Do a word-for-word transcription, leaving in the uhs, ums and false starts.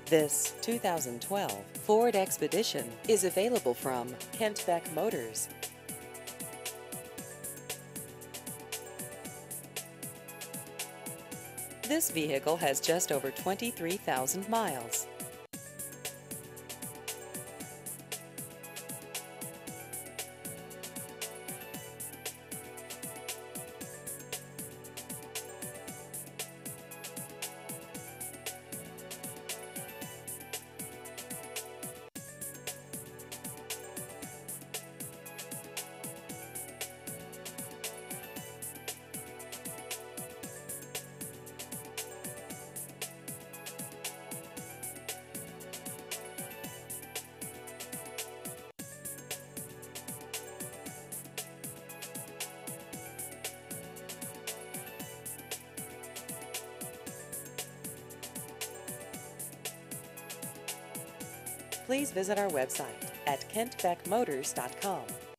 This two thousand twelve Ford Expedition is available from Kent Beck Motors. This vehicle has just over twenty-three thousand miles. Please visit our website at kent beck motors dot com.